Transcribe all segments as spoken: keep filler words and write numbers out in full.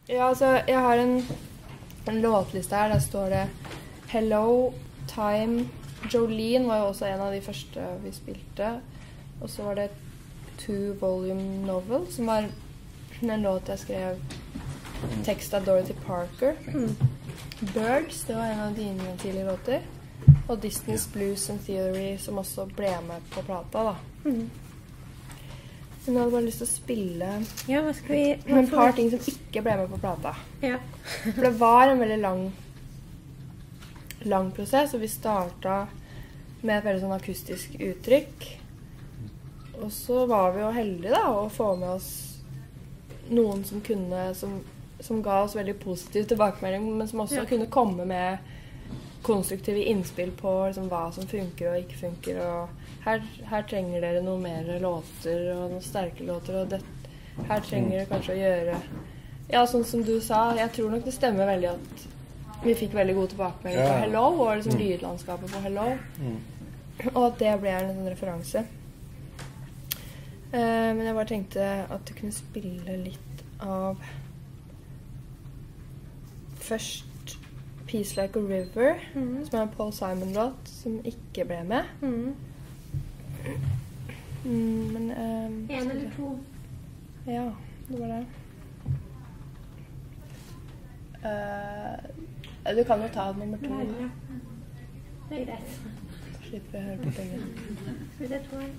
Ja, altså, jeg har en, en låtliste her, der står det Hello, Time, Jolene var jo også en av de første vi spilte. Og så var det Two Volume Novel, som var en låt jeg skrev tekst av Dorothy Parker. Mm. Birds, det var en av dine tidlige låter. Og Distance, Blues and Theory, som også ble med på plata, da. Mm. Men jeg hadde bare lyst til å spille ja, hva skal vi, hva et par ting som ikke ble med på plata. Ja. For det var en veldig lang, lang prosess, og vi startet med et veldig sånn akustisk uttrykk. Og så var vi jo heldige da, å få med oss noen som kunne, som, som ga oss veldig positiv tilbakemelding, men som også ja. Kunne komme med konstruktive innspill på liksom, hva som funker og ikke funker, og her, her trenger dere noe mer låter og noen sterke låter, og det, her trenger dere kanskje å gjøre ja, sånn som du sa, jeg tror nok det stemmer veldig at vi fikk veldig god tilbakemelding ja. På Hello, og liksom mm. lydlandskapet på Hello mm. og at det ble en sånn referanse uh, men jeg bare tenkte at du kunne spille litt av først Peace Like a River, mm. som er en Paul Simon-låt, som ikke ble med. Mm. Mm, men... Um, en eller to. Ja, det var det. Uh, du kan jo ta nummer to. Ja, det er greit. Slipper jeg å høre på begge. Skal vi se to?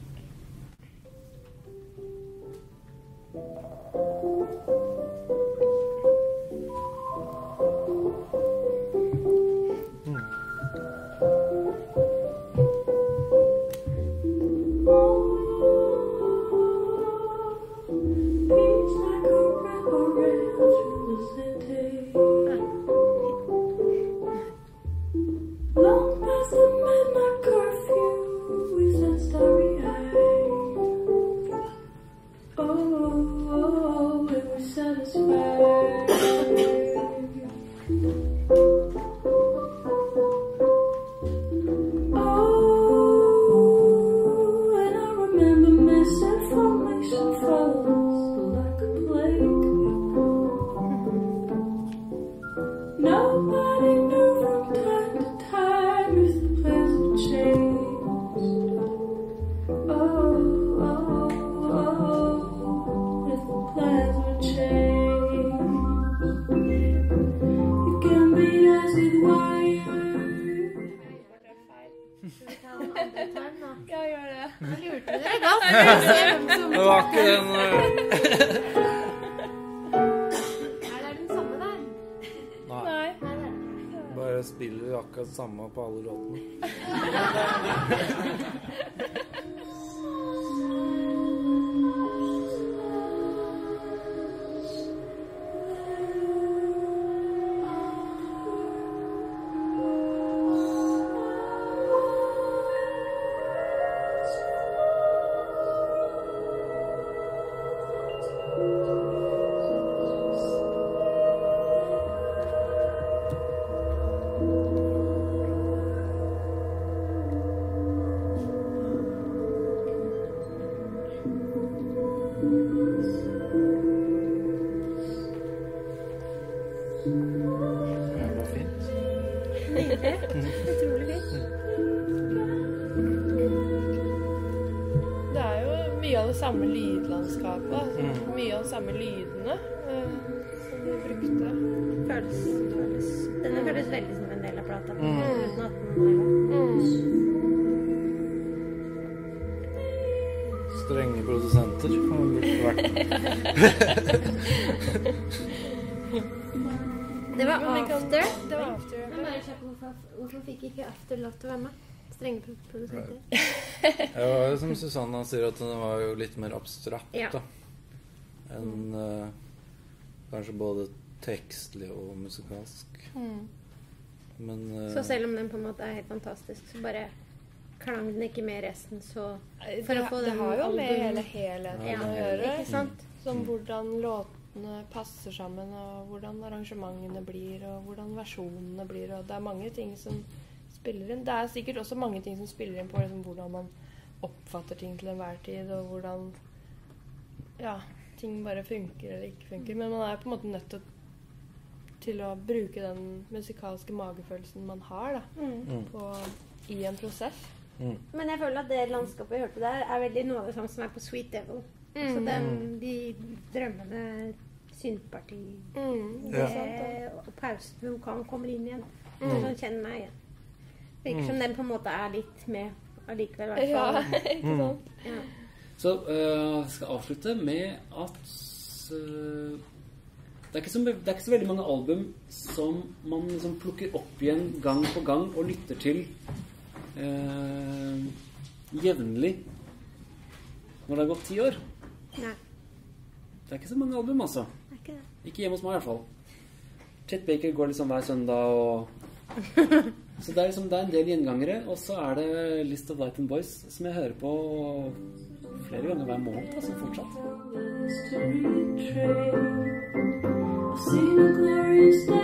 Det var ikke den Er det den samme der? Nei. Bare spiller akkurat samme på alle låtene. Samme lydlandskapet, mm. mye av de samme lydene uh, som vi brukte. Føles, føles. Denne føles veldig som en del av plata. Mm. Uten at den var mm. Strenge produsenter har det vært. Det var After. Det var After. Men bare kjapt, hvorfor, hvorfor fikk ikke After lov til å være med? Strenge produsenter. Det var jo som Susanna sier, at den var jo litt mer abstrakt ja. Da enn uh, kanskje både tekstlig og musikalsk mm. Men uh, så selv om den på en måte er helt fantastisk, så bare klang den ikke med resten, så for det, å få det den har jo album. Med hele helheten ja, å gjøre ikke sant? Som hvordan låtene passer sammen, og hvordan arrangementene blir, og hvordan versjonene blir, og det er mange ting som spiller inn. Det er sikkert også mange ting som spiller inn på liksom, hvordan man oppfatter ting til enhver tid, og hvordan ja, ting bare funker eller ikke funker. Men man er på en måte nødt til, til å bruke den musikalske magefølelsen man har da, Mm. på, i en prosess. Mm. Men jeg føler at det landskapet vi hørte der er veldig noe av det samme som er på Sweet Devil. Mm. Så den, de drømmende syntparti Mm. det, Ja. og pausen hvor vokalen kommer inn igjen. Mm. Så sånn kjenner meg igjen. Virker Mm. som den på en måte er litt med allikevel, i hvert Ja, fall. ikke sant? Ja. Så øh, jeg skal avslutte med at øh, det, er ikke så, det er ikke så veldig mange album som man liksom plukker opp igjen gang på gang og lytter til øh, jevnlig når det har gått ti år. Nei, Det er ikke så mange album, altså. det er ikke det. Ikke hjemme hos meg i hvert fall. Chet Baker går liksom hver søndag og så det er, liksom, det er en del gjengangere. Og så er det List of Light and Boys som jeg hører på flere ganger hver måned, altså fortsatt. Seen a glorious day.